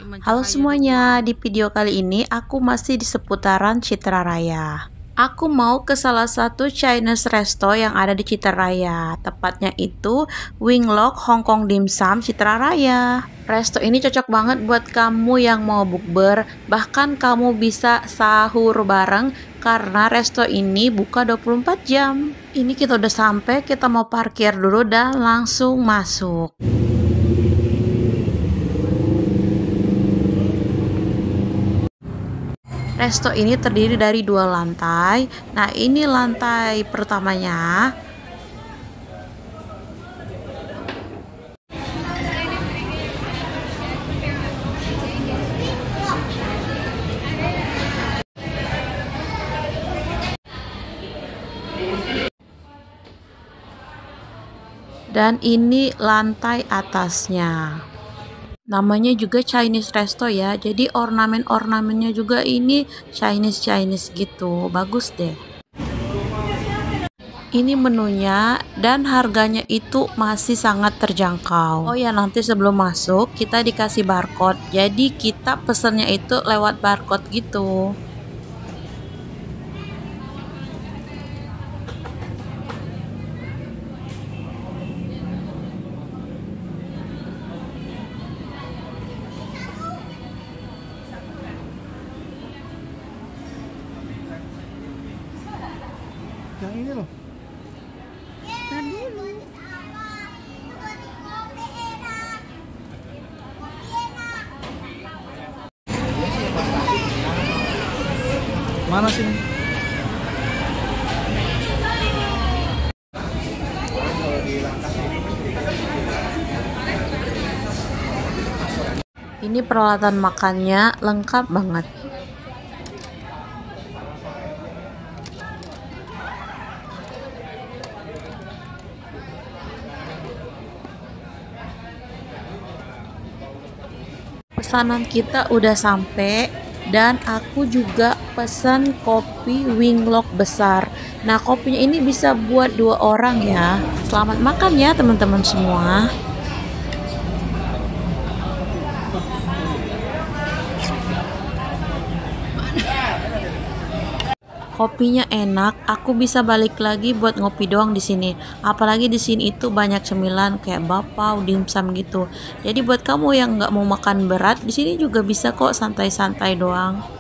Halo semuanya, di video kali ini aku masih di seputaran Citraraya. Aku mau ke salah satu Chinese resto yang ada di Citraraya. Tepatnya itu Winglok Hongkong Dim Sum Citraraya. Resto ini cocok banget buat kamu yang mau bukber, bahkan kamu bisa sahur bareng karena resto ini buka 24 jam. Ini kita udah sampai, kita mau parkir dulu dan langsung masuk. Resto ini terdiri dari 2 lantai. Nah, ini lantai pertamanya. Dan ini lantai atasnya. Namanya juga Chinese resto ya, jadi ornamen-ornamennya juga ini Chinese gitu, bagus deh. Ini menunya dan harganya itu masih sangat terjangkau. Oh ya, nanti sebelum masuk kita dikasih barcode, jadi kita pesennya itu lewat barcode gitu. Yang ini loh. Mana sih? Ini peralatan makannya lengkap banget. Pesanan kita udah sampai dan aku juga pesan kopi Winglok besar. Nah, kopinya ini bisa buat 2 orang ya. Selamat makan ya teman-teman semua. Kopinya enak, aku bisa balik lagi buat ngopi doang di sini. Apalagi di sini itu banyak cemilan kayak bapau, dimsum gitu. Jadi buat kamu yang nggak mau makan berat, di sini juga bisa kok santai-santai doang.